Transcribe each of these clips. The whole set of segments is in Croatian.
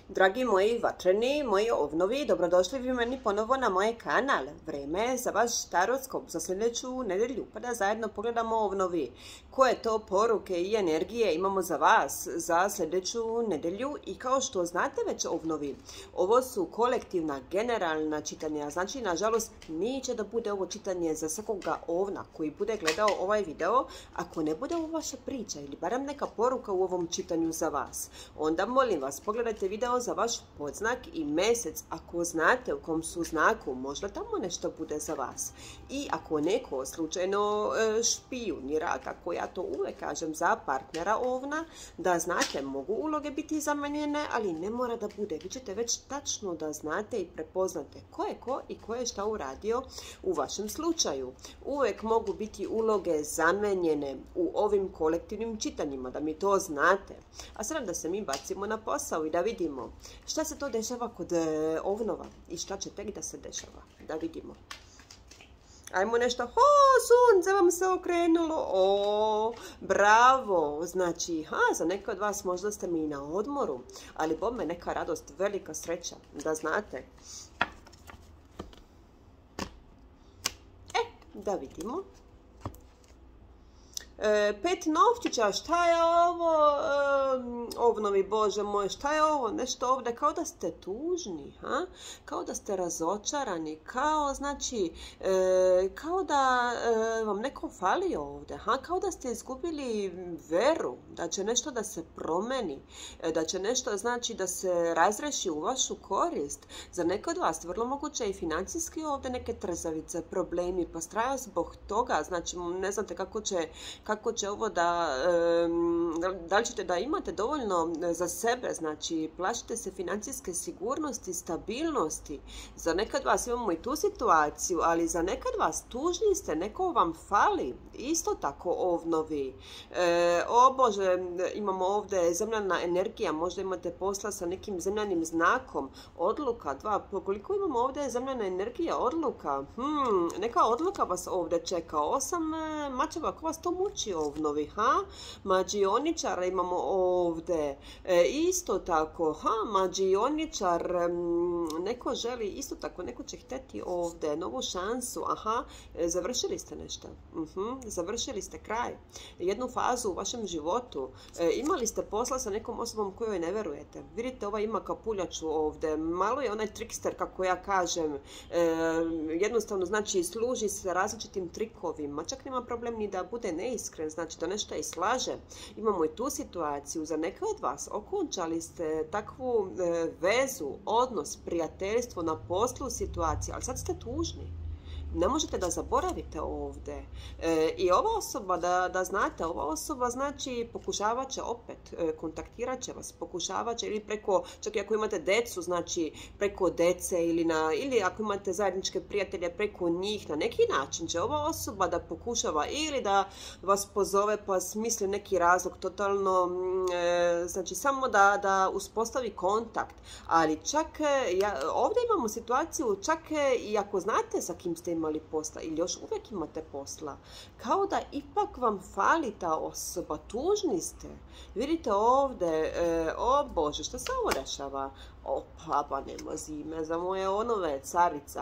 Dragi moji vatreni, moji ovnovi, dobrodošli vi meni ponovo na moj kanal. Vreme je za vaš taroskop za sljedeću nedjelju, pa da zajedno pogledamo ovnovi. Koje to poruke i energije imamo za vas za sljedeću nedjelju i kao što znate već ovnovi, ovo su kolektivna, generalna čitanja. Znači, nažalost, neće da bude ovo čitanje za svakoga ovna koji bude gledao ovaj video, ako ne bude ovo vaša priča ili barem neka poruka u ovom čitanju za vas. Onda molim vas, pogledajte video za vaš podznak i mjesec, ako znate u kom su znaku, možda tamo nešto bude za vas. I ako neko slučajno špijunira, kako ja to uvijek kažem, za partnera ovna, da znate, mogu uloge biti zamijenjene, ali ne mora da bude. Vi ćete već tačno da znate i prepoznate ko je ko i ko je šta uradio u vašem slučaju. Uvijek mogu biti uloge zamijenjene u ovim kolektivnim čitanjima, da mi to znate. A sad da se mi bacimo na posao i da vidimo šta se to dešava kod ovnova i šta će tek da se dešava. Da vidimo. Ajmo nešto. Sunce vam se okrenulo. Bravo. Znači, za neke od vas možda ste mi na odmoru, ali bome neka radost, velika sreća, da znate. Da vidimo. Pet novčića, šta je ovo? Ovnovi, Bože moj, šta je ovo? Nešto ovdje, kao da ste tužni, kao da ste razočarani, kao, znači, kao da vam neko fali ovdje, kao da ste izgubili veru, da će nešto da se promeni, da će nešto, znači, da se razreši u vašu korist. Za neke od vas, vrlo moguće i financijski ovdje neke trzavice, problemi, pa straja zbog toga, znači, ne znate kako će ovo da li ćete da imate dovoljno za sebe, znači plašite se financijske sigurnosti, stabilnosti. Za nekad vas imamo i tu situaciju, ali za nekad vas tužni ste, neko vam fali, isto tako ovnovi. O Bože, imamo ovdje zemljana energija, možda imate posla sa nekim zemljanim znakom, odluka, koliko imamo ovdje zemljana energija, odluka, neka odluka vas ovdje čeka, 8 mačeva, ko vas to muči ovnovi, mađioničara imamo ovdje, isto tako, mađioničar, neko želi, isto tako, neko će htjeti ovdje, novu šansu, završili ste nešto, završili ste kraj, jednu fazu u vašem životu, imali ste posla sa nekom osobom kojoj ne verujete, vidite, ova ima kapuljaču ovdje, malo je onaj trikster, kako ja kažem, jednostavno, znači, služi se različitim trikovima, čak nema problem ni da bude neiskren, znači da nešto i slaže. Imamo i tu situaciju, za neke od vas okončali ste takvu vezu, odnos, prijateljstvo na poslu situaciju, ali sad ste tužni. Ne možete da zaboravite ovdje. I ova osoba, da znate, ova osoba znači pokušavat će opet, kontaktirat će vas, pokušavat će ili preko, čak i ako imate decu, znači preko dece ili ako imate zajedničke prijatelje preko njih, na neki način će ova osoba da pokušava ili da vas pozove pa smisli neki razlog totalno, znači samo da uspostavi kontakt. Ali čak, ovdje imamo situaciju, čak i ako znate sa kim ste imali posla ili još uvijek imate posla, kao da ipak vam fali ta osoba, tužni ste. Vidite ovdje, o Bože, što se ovo dešava? Pa nema zime za moje onove, carica.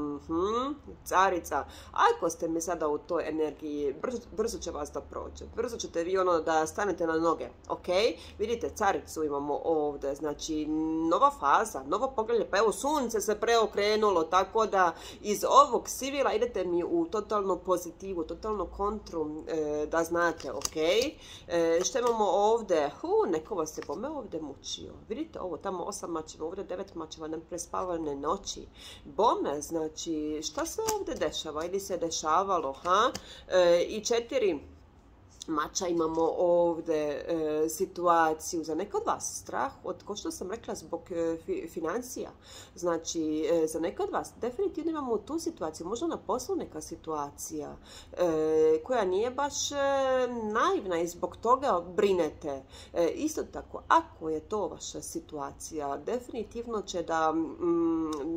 Carica. Ako ste mi sada u toj energiji, brzo će vas da prođe. Brzo ćete vi da stanete na noge. Ok? Vidite, caricu imamo ovdje. Znači, nova faza, novo poglavlje. Pa evo, sunce se preokrenulo, tako da iz ovog sivila idete mi u totalnu pozitivu, totalnu kontru, da znate, ok? Što imamo ovdje? Neko vas je bome ovdje mučio. Vidite ovo, tamo 8 mačeva, ovdje 9 mačeva, neprespavane noći. Bome, znači, šta se ovdje dešava ili se dešavalo, I 4 mača imamo ovdje situaciju, za neke od vas strah, kao što sam rekla, zbog financija. Znači, za neke od vas definitivno imamo tu situaciju, možda na poslu neka situacija koja nije baš naivna i zbog toga brinete. Isto tako, ako je to vaša situacija, definitivno će da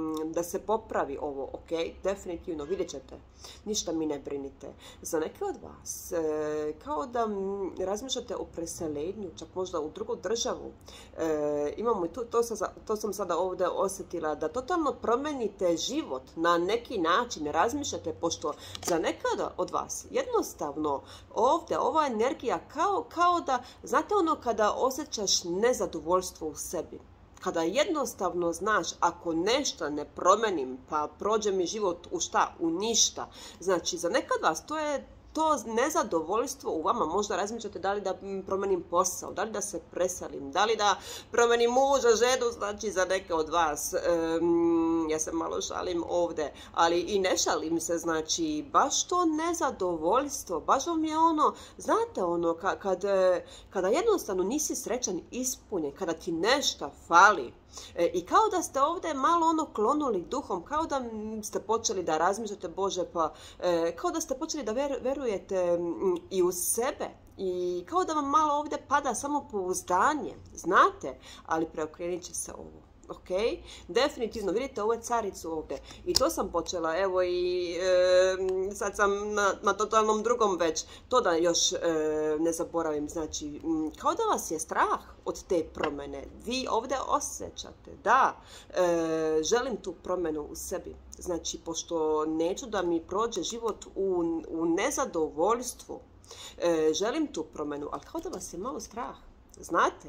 da se popravi ovo, ok, definitivno, vidjet ćete, ništa mi ne brinite. Za neke od vas, kao da razmišljate o preseljenju, čak možda u drugu državu, imamo i to sam sada ovdje osjetila, da totalno promenite život na neki način, razmišljate, pošto za neke od vas, jednostavno, ovdje, ova energija, kao da, znate ono kada osjećaš nezadovoljstvo u sebi, kada jednostavno znaš, ako nešto ne promenim, pa prođe mi život u šta? U ništa. Znači, za nekad vas to je to nezadovoljstvo u vama. Možda razmišljate da li da promenim posao, da li da se preselim, da li da promenim muža, ženu, znači za neke od vas. Ja se malo šalim ovdje, ali i ne šalim se, znači baš to nezadovoljstvo, baš vam je ono, znate ono, kada jednostavno nisi srećan, ispunjen, kada ti nešto fali. I kao da ste ovdje malo ono klonuli duhom, kao da ste počeli da razmišljate, Bože, pa kao da ste počeli da verujete i u sebe. I kao da vam malo ovdje pada samopouzdanje, znate, ali preokrenit će se ovo. Ok, definitivno, vidite ovu caricu ovdje i to sam počela, evo i sad sam na totalnom drugom već, to da još ne zaboravim, znači kao da vas je strah od te promjene, vi ovdje osjećate, da, želim tu promjenu u sebi, znači pošto neću da mi prođe život u nezadovoljstvu, želim tu promjenu, ali kao da vas je malo strah. Znate,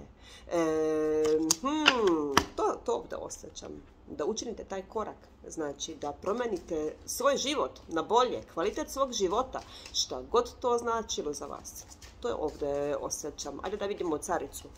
to ovdje osjećam, da učinite taj korak, znači da promenite svoj život na bolje, kvalitet svog života, šta god to značilo za vas. To je ovdje osjećam. Ajde da vidimo caricu.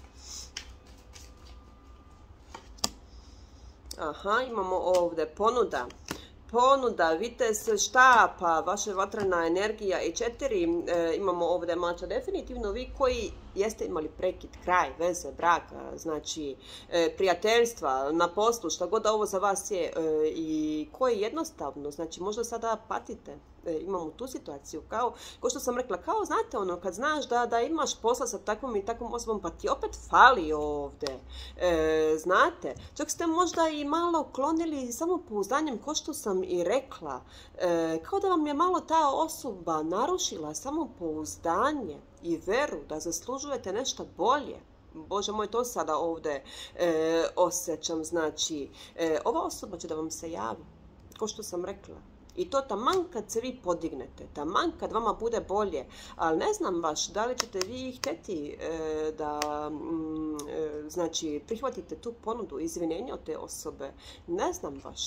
Aha, imamo ovdje ponuda, vitez štapa, vaša vatrena energija i 4, imamo ovdje mača, definitivno vi koji jeste imali prekid, kraj, veze, braka, znači prijateljstva, na poslu, šta god ovo za vas je i koji jednostavno, znači možda sada patite, imamo tu situaciju, kao što sam rekla, kao znate ono, kad znaš da imaš posla sa takvom i takvom osobom, pa ti opet fali ovdje, znate, čak ste možda i malo klonili samopouzdanjem, ko što sam i rekla, kao da vam je malo ta osoba narušila samopouzdanje i veru da zaslužujete nešto bolje. Bože moj, to sada ovdje osjećam, znači ova osoba će da vam se javi, ko što sam rekla. I to taman kad se vi podignete, taman kad vama bude bolje, ali ne znam baš da li ćete vi htjeti da znači prihvatite tu ponudu izvinjenja od te osobe. Ne znam baš.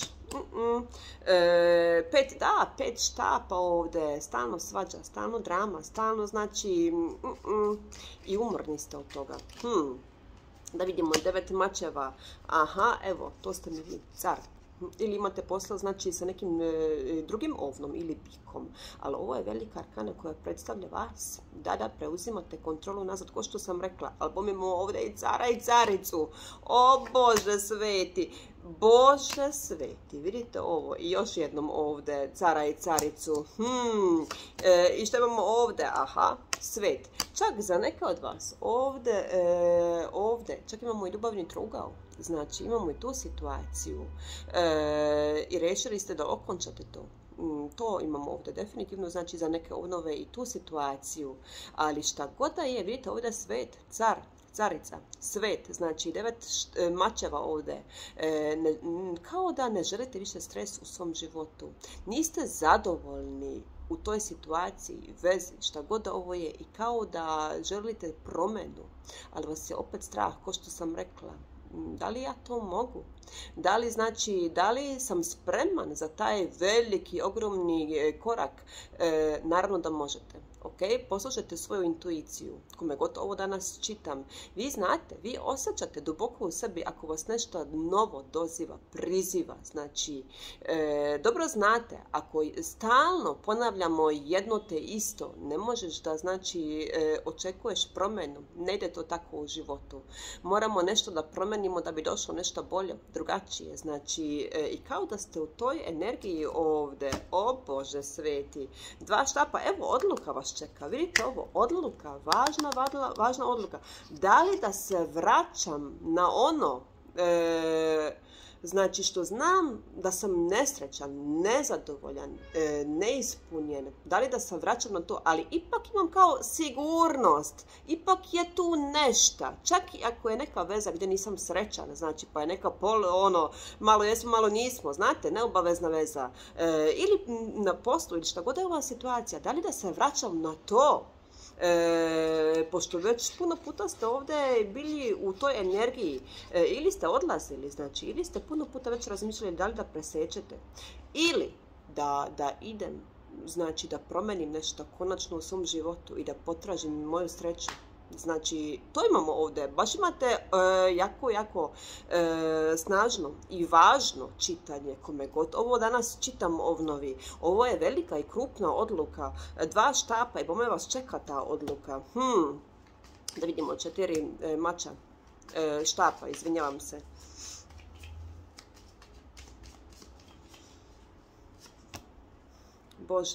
Pet štapa ovdje, stalno svađa, stalno drama, stalno znači i umorni ste od toga. Da vidimo 9 mačeva. Aha, evo, to ste mi vi, car. Ili imate posla znači sa nekim drugim ovnom ili bikom, ali ovo je velika arkana koja predstavlja vas. Da, preuzimate kontrolu nazad, ko što sam rekla, ali pomimo ovdje i cara i caricu. O Bože sveti, Bože sveti, vidite ovo i još jednom ovdje cara i caricu. I što imamo ovdje? Aha, svet. Čak za neke od vas ovdje, čak imamo i ljubavni trougao. Znači, imamo i tu situaciju i rešili ste da okončate to. To imamo ovdje definitivno, znači za neke obnove i tu situaciju. Ali šta god da je, vidite ovdje svet, carica, svet, znači 9 mačeva ovdje. Kao da ne želite više stres u svom životu. Niste zadovoljni u toj situaciji, vezi, šta god da ovo je i kao da želite promjenu, ali vas je opet strah, ko što sam rekla. Da li ja to mogu? Da li sam spreman za taj veliki, ogromni korak? Naravno da možete. Ok, poslušajte svoju intuiciju, kome god ovo danas čitam. Vi znate, vi osjećate duboko u sebi ako vas nešto novo doziva, priziva. Znači, dobro znate, ako stalno ponavljamo jedno te isto, ne možeš da znači očekuješ promjenu. Ne ide to tako u životu. Moramo nešto da promenimo da bi došlo nešto bolje, drugačije. Znači, i kao da ste u toj energiji ovdje, o Bože sveti, 2 štapa, evo odluka vas čeka. Vidite ovo, odluka, važna odluka. Da li da se vraćam na ono Znači što znam da sam nesrećan, nezadovoljan, neispunjen, da li da se vraćam na to, ali ipak imam kao sigurnost, ipak je tu nešto, čak i ako je neka veza gdje nisam srećan, znači pa je neka malo jesmo, malo nismo, znate, neobavezna veza, ili na poslu ili šta god je ova situacija, da li da se vraćam na to? Pošto već puno puta ste ovdje bili u toj energiji, ili ste odlazili, znači, ili ste puno puta već razmišljali da li da presečete, ili da idem, znači da promenim nešto konačno u svom životu i da potražim moju sreću. Znači, to imamo ovdje. Baš imate jako snažno i važno čitanje, kome god ovo danas čitam ovnovi. Ovo je velika i krupna odluka. 2 štapa i bome vas čeka ta odluka. Da vidimo 4 mača. Štapa, izvinjavam se. Bože,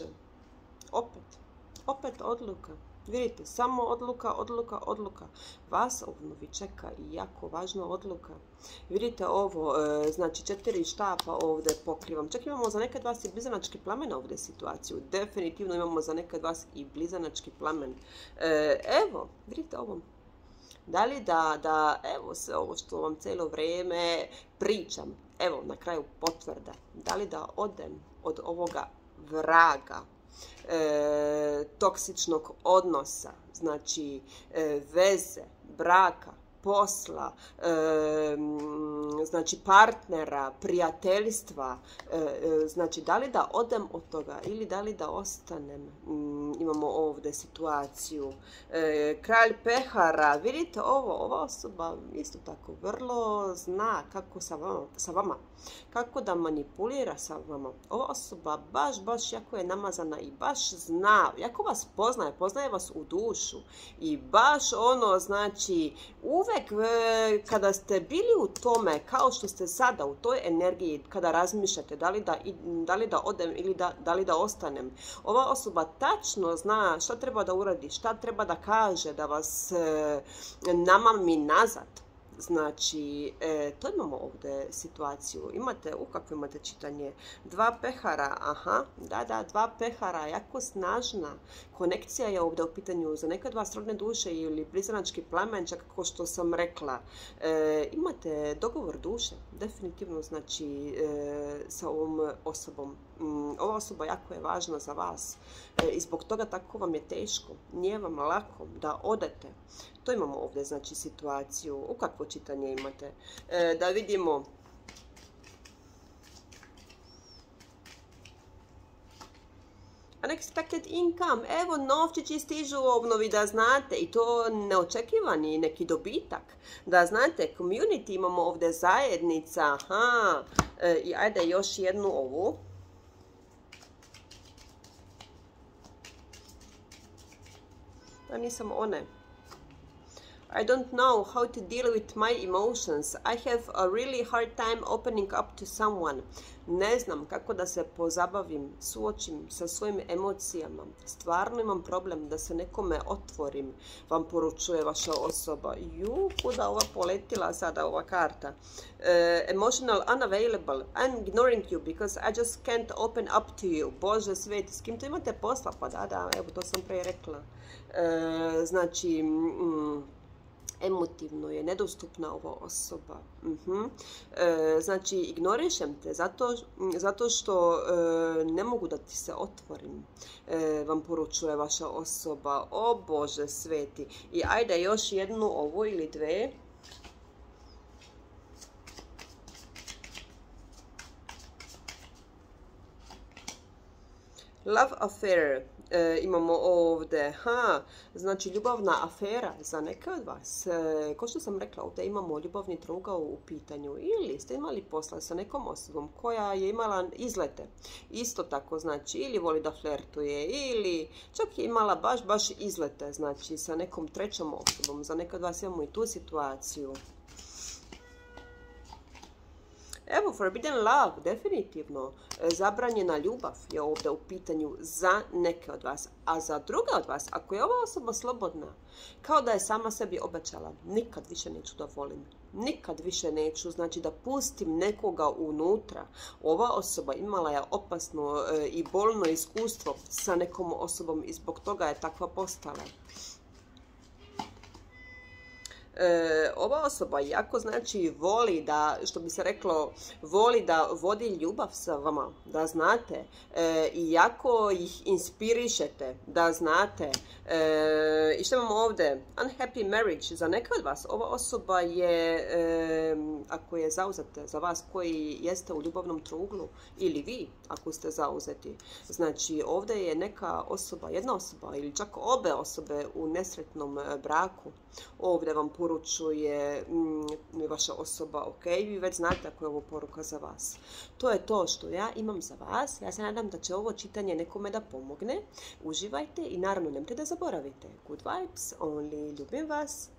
opet odluka. Vidite, samo odluka. Vas ovnovi čeka i jako važna odluka. Vidite ovo, znači 4 štapa ovdje pokrivam. Čak imamo za nekad vas i blizanački plamen ovdje situaciju. Definitivno imamo za nekad vas i blizanački plamen. Evo, vidite ovo. Da li evo sve ovo što vam cijelo vrijeme pričam, evo na kraju potvrda. Da li da odem od ovoga vraga, toksičnog odnosa, znači veze, braka, posla, znači partnera, prijateljstva, znači da li da odem od toga ili da li da ostanem. Imamo ovdje situaciju. Kralj pehara, vidite ovo, ova osoba isto tako vrlo zna kako sa vama, kako da manipulira sa vama. Ova osoba baš jako je namazana i baš zna, jako vas poznaje vas u dušu i baš znači uvek kada ste bili u tome, kao što ste sada u toj energiji, kada razmišljate da li da odem ili da li da ostanem, ova osoba tačno zna šta treba da uradi, šta treba da kaže, da vas namami nazad. Znači, to imamo ovdje situaciju. Kako imate čitanje? 2 pehara, aha, da, 2 pehara, jako snažna. Konekcija je ovdje u pitanju za nekad vas rodne duše ili blizanački plamen, čak kako što sam rekla. Imate dogovor duše, definitivno, znači, sa ovom osobom. Ova osoba jako je važna za vas i zbog toga tako vam je teško, nije vam lako da odete. To imamo ovdje, znači, situaciju. U kakvo čitanje imate? Da vidimo. Unexpected income. Evo, novčići stižu u obnovi, da znate, i to neočekivani neki dobitak. Da znate, community imamo ovdje, zajednica, aha. I ajde još jednu ovu. Da nisam one. I don't know how to deal with my emotions. I have a really hard time opening up to someone. Ne znam kako da se pozabavim, suočim sa svojim emocijama. Stvarno imam problem da se nekome otvorim, vam poručuje vaša osoba. Kuda ova poletila sada, ova karta? Emotional unavailable. I'm ignoring you because I just can't open up to you. Bože sveti, s kim to imate posla? Pa da, evo, to sam prije rekla. Znači, emotivno je nedostupna ova osoba. Znači, ignorišem te zato što ne mogu da ti se otvorim, vam poručuje vaša osoba. O Bože sveti. I ajde još jednu ovu ili 2. Love affair. Imamo ovdje, znači ljubavna afera za neke od vas. Kao što sam rekla, ovdje imamo ljubavni trougao u pitanju. Ili ste imali posla sa nekom osobom koja je imala izlete. Isto tako, znači, ili voli da flertuje, ili čak je imala baš izlete, znači, sa nekom trećom osobom. Za neke od vas imamo i tu situaciju. Evo, forbidden love, definitivno. Zabranjena ljubav je ovdje u pitanju za neke od vas. A za druge od vas, ako je ova osoba slobodna, kao da je sama sebi obećala, nikad više neću da volim. Nikad više neću, znači da pustim nekoga unutra. Ova osoba imala je opasno i bolno iskustvo sa nekom osobom i zbog toga je takva postala. Ova osoba jako znači voli da, što bi se reklo, voli da vodi ljubav sa vama, da znate, i jako ih inspirišete, da znate. I što imamo ovdje? Unhappy marriage. Za neke od vas ova osoba je, ako je zauzete, za vas koji jeste u ljubavnom truglu, ili vi ako ste zauzeti. Znači ovdje je neka osoba, jedna osoba ili čak obe osobe u nesretnom braku. Ovdje vam poručuje vaša osoba, ok, vi već znate ako je ovo poruka za vas. To je to što ja imam za vas. Ja se nadam da će ovo čitanje nekome da pomogne. Uživajte i naravno nemojte da zaboravite. Good vibes only. Ljubim vas.